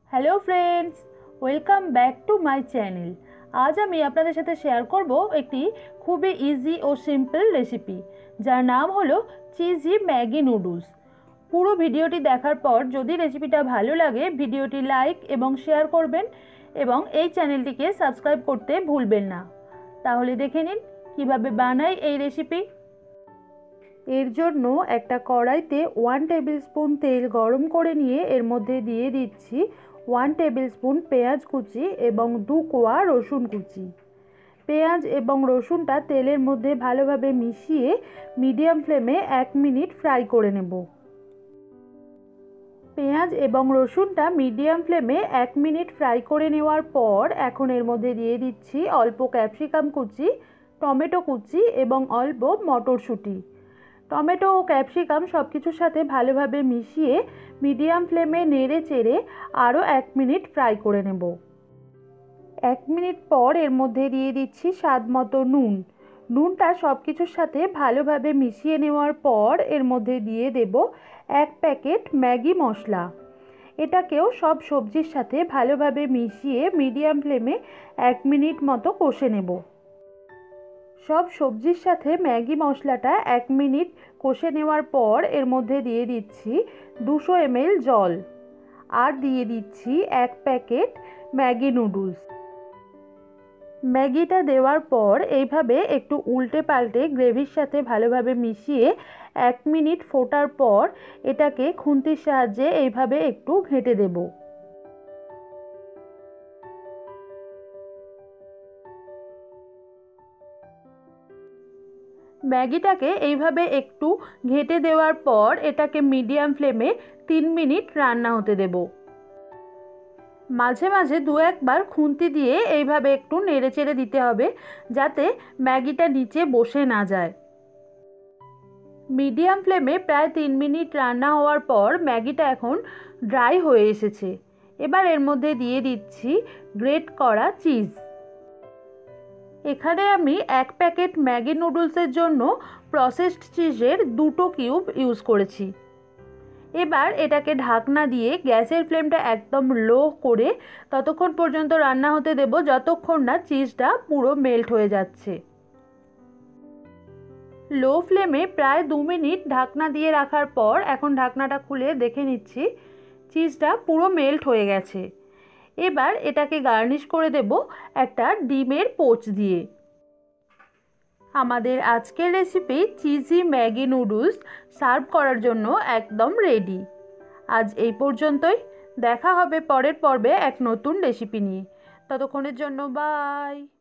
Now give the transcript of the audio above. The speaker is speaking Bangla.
Hello friends, welcome back to my channel. আজ আমি আপনাদের সাথে শেয়ার করব একটি খুবই ইজি ও সিম্পল রেসিপি, যার নাম হলো চিজি ম্যাগি নুডলস। পুরো ভিডিওটি দেখার পর যদি রেসিপিটা ভালো লাগে, ভিডিওটি লাইক এবং শেয়ার করবেন এবং এই চ্যানেলটিকে সাবস্ক্রাইব করতে ভুলবেন না। তাহলে দেখে নিন কীভাবে বানাই এই রেসিপি। এর জন্য একটা কড়াইতে 1 টেবিল স্পুন তেল গরম করে নিয়ে এর মধ্যে দিয়ে দিচ্ছি 1 টেবিল স্পুন পেঁয়াজ কুচি এবং 2 কোয়া রসুন কুচি। পেঁয়াজ এবং রসুনটা তেলের মধ্যে ভালোভাবে মিশিয়ে মিডিয়াম ফ্লেমে 1 মিনিট ফ্রাই করে নেব। পেঁয়াজ এবং রসুনটা মিডিয়াম ফ্লেমে 1 মিনিট ফ্রাই করে নেওয়ার পর এখন এর মধ্যে দিয়ে দিচ্ছি অল্প ক্যাপসিকাম কুচি, টমেটো কুচি এবং অল্প মটরশুঁটি। টমেটো ও ক্যাপসিকাম সব কিছুর সাথে ভালোভাবে মিশিয়ে মিডিয়াম ফ্লেমে নেড়ে চেড়ে আরও 1 মিনিট ফ্রাই করে নেব। 1 মিনিট পর এর মধ্যে দিয়ে দিচ্ছি স্বাদ মতো নুন। নুনটা সব কিছুর সাথে ভালোভাবে মিশিয়ে নেওয়ার পর এর মধ্যে দিয়ে দেব 1 প্যাকেট ম্যাগি মশলা। এটাকেও সব সবজির সাথে ভালোভাবে মিশিয়ে মিডিয়াম ফ্লেমে 1 মিনিট মতো কষে নেব। সব সবজির সাথে ম্যাগি মশলাটা 1 মিনিট কষে নেওয়ার পর এর মধ্যে দিয়ে দিচ্ছি 200 ml জল আর দিয়ে দিচ্ছি 1 প্যাকেট ম্যাগি নুডলস। ম্যাগিটা দেওয়ার পর এইভাবে একটু উল্টে পাল্টে গ্রেভির সাথে ভালোভাবে মিশিয়ে 1 মিনিট ফোটার পর এটাকে খুন্তির সাহায্যে এইভাবে একটু ঘেঁটে দেব। ম্যাগিটাকে এইভাবে একটু ঘেঁটে দেওয়ার পর এটাকে মিডিয়াম ফ্লেমে 3 মিনিট রান্না হতে দেব। মাঝে মাঝে 2-1 বার খুন্তি দিয়ে এইভাবে একটু নেড়েচেড়ে দিতে হবে, যাতে ম্যাগিটা নিচে বসে না যায়। মিডিয়াম ফ্লেমে প্রায় 3 মিনিট রান্না হওয়ার পর ম্যাগিটা এখন ড্রাই হয়ে এসেছে। এবার এর মধ্যে দিয়ে দিচ্ছি গ্রেট করা চিজ। এখানে আমি 1 প্যাকেট ম্যাগি নুডলসের জন্য প্রসেসড চিজের 2টো কিউব ইউজ করেছি। এবার এটাকে ঢাকনা দিয়ে গ্যাসের ফ্লেমটা একদম লো করে ততক্ষণ পর্যন্ত রান্না হতে দেব যতক্ষণ না চিজটা পুরো মেল্ট হয়ে যাচ্ছে। লো ফ্লেমে প্রায় 2 মিনিট ঢাকনা দিয়ে রাখার পর এখন ঢাকনাটা খুলে দেখে নিচ্ছি চিজটা পুরো মেল্ট হয়ে গেছে। এবার এটাকে গার্নিশ করে দেব একটা ডিমের পোচ দিয়ে। আমাদের আজকের recipe cheesy Maggi noodles serve করার জন্য একদম রেডি। আজ এই পর্যন্তই। দেখা হবে পরের পর্বে এক নতুন রেসিপি নিয়ে। ততক্ষণের জন্য বাই।